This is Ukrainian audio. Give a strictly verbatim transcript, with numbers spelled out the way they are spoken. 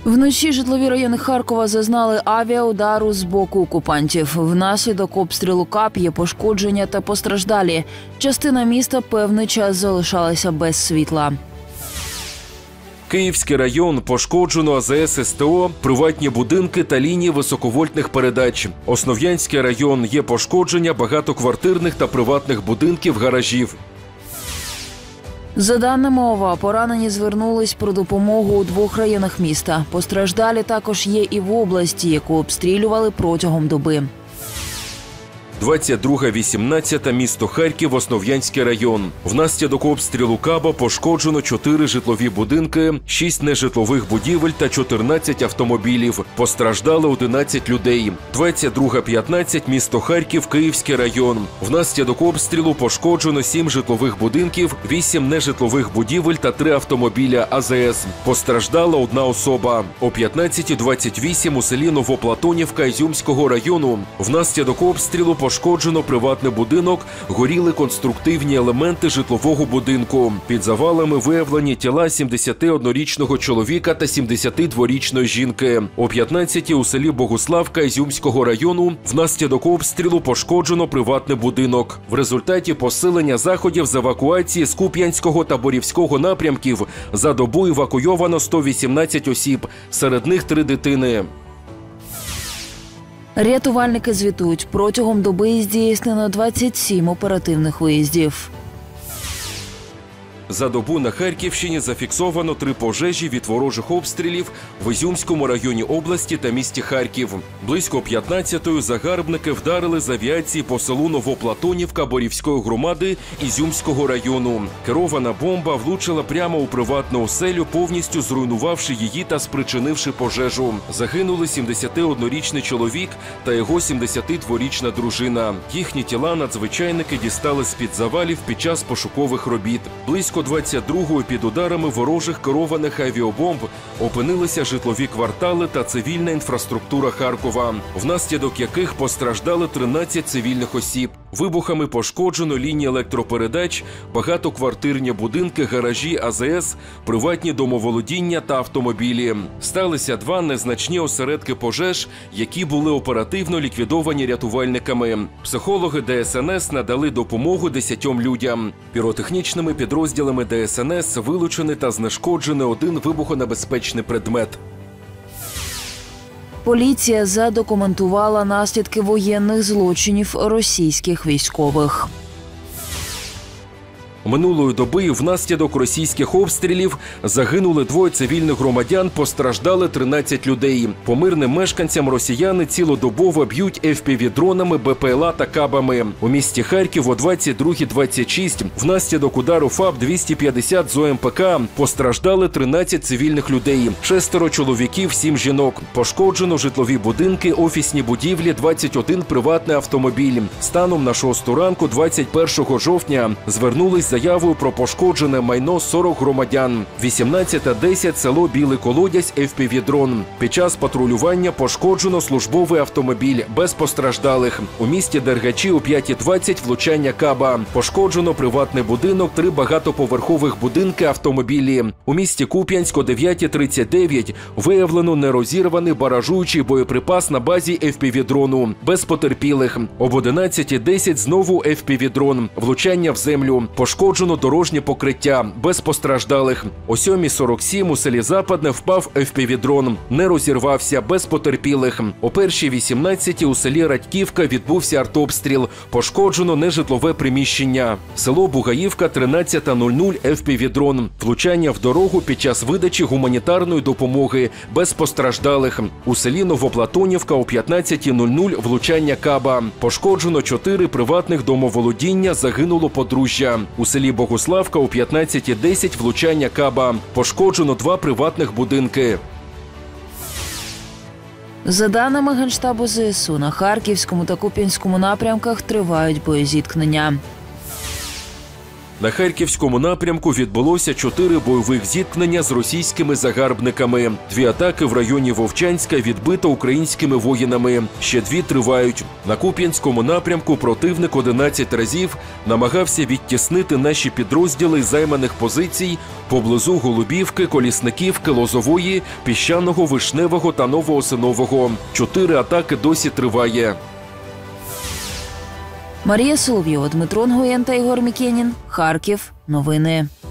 Вночі житлові райони Харкова зазнали авіаудару з боку окупантів. Внаслідок обстрілу КАБ є пошкодження та постраждалі. Частина міста певний час залишалася без світла. Київський район пошкоджено АЗС СТО, приватні будинки та лінії високовольтних передач. Основ'янський район є пошкодження багатоквартирних та приватних будинків, гаражів. За даними ОВА, поранені звернулись про допомогу у двох районах міста. Постраждалі також є і в області, яку обстрілювали протягом доби. двадцять друга вісімнадцята, місто Харків, Основ'янський район. Внаслідок обстрілу КАБа пошкоджено чотири житлові будинки, шість нежитлових будівель та чотирнадцять автомобілів. Постраждали одинадцять людей. двадцять друга п'ятнадцять, місто Харків, Київський район. Внаслідок обстрілу пошкоджено сім житлових будинків, вісім нежитлових будівель та три автомобіля АЗС. Постраждала одна особа. О п'ятнадцята двадцять вісім у селі Новоплатонівка Ізюмського району. Внаслідок обстрілу пошкоджено приватний будинок, горіли конструктивні елементи житлового будинку. Під завалами виявлені тіла сімдесятиоднорічного чоловіка та сімдесятидворічної жінки. О п'ятнадцятій у селі Богуславка Ізюмського району внаслідок обстрілу пошкоджено приватний будинок. В результаті посилення заходів з евакуації з Куп'янського та Борівського напрямків за добу евакуйовано сто вісімнадцять осіб, серед них три дитини. Рятувальники звітують, протягом доби здійснено двадцять сім оперативних виїздів. За добу на Харківщині зафіксовано три пожежі від ворожих обстрілів в Ізюмському районі області та місті Харків. Близько п'ятнадцятої загарбники вдарили з авіації по селу Новоплатонівка Борівської громади Ізюмського району. Керована бомба влучила прямо у приватну оселю, повністю зруйнувавши її та спричинивши пожежу. Загинули сімдесятиоднорічний чоловік та його сімдесятидворічна дружина. Їхні тіла надзвичайники дістали з-під завалів під час пошукових робіт. Близько двадцять другої під ударами ворожих керованих авіабомб опинилися житлові квартали та цивільна інфраструктура Харкова, внаслідок яких постраждали тринадцять цивільних осіб. Вибухами пошкоджено лінії електропередач, багатоквартирні будинки, гаражі АЗС, приватні домоволодіння та автомобілі. Сталися два незначні осередки пожеж, які були оперативно ліквідовані рятувальниками. Психологи ДСНС надали допомогу десятьом людям. Піротехнічними підрозділами ДСНС вилучений та знешкоджений один вибухонебезпечний предмет. Поліція задокументувала наслідки воєнних злочинів російських військових. Минулої доби внаслідок російських обстрілів загинули двоє цивільних громадян, постраждали тринадцять людей. По мирним мешканцям росіяни цілодобово б'ють еф пі ві-дронами, бе пе ел а та кабами. У місті Харків о двадцять друга двадцять шість внаслідок удару ФАБ двісті п'ятдесят з о ем пе ка постраждали тринадцять цивільних людей, шестеро чоловіків, сім жінок. Пошкоджено житлові будинки, офісні будівлі, двадцять один приватний автомобіль. Станом на шосту ранку двадцять першого жовтня звернулись заявою про пошкоджене майно сорок громадян. вісімнадцята десять село Білий Колодязь, еф пі ві-дрон. Під час патрулювання пошкоджено службовий автомобіль, без постраждалих. У місті Дергачі о п'ятій двадцять влучання каба. Пошкоджено приватний будинок, три багатоповерхових будинки, автомобілі. У місті Куп'янськ о дев'ятій тридцять дев'ять виявлено нерозірваний баражуючий боєприпас на базі еф пі ві-дрону, без потерпілих. Об одинадцятій десять знову еф пі ві-дрон, влучання в землю. Пошкоджено дорожнє покриття, без постраждалих. О сьомій сорок сім у селі Западне впав еф пі ві-дрон, не розірвався, без потерпілих. О першій вісімнадцятій у селі Радьківка відбувся артобстріл, пошкоджено нежитлове приміщення. Село Бугаївка, тринадцята нуль нуль, еф пі ві-дрон, влучання в дорогу під час видачі гуманітарної допомоги, без постраждалих. У селі Новоплатонівка о п'ятнадцятій нуль нуль влучання каба. Пошкоджено чотири приватних домоволодіння, загинуло подружжя. У селі Богуславка о п'ятнадцятій десять влучання каба. Пошкоджено два приватних будинки. За даними Генштабу зе ес у, на Харківському та Куп'янському напрямках тривають боєзіткнення. На Харківському напрямку відбулося чотири бойових зіткнення з російськими загарбниками. Дві атаки в районі Вовчанська відбито українськими воїнами. Ще дві тривають. На Куп'янському напрямку противник одинадцять разів намагався відтіснити наші підрозділи з займаних позицій поблизу Голубівки, Колісниківки, Лозової, Піщаного, Вишневого та Новоосинового. Чотири атаки досі триває. Марія Соловйова, Дмитро Нгоєн та Ігор Мікенін. Харків. Новини.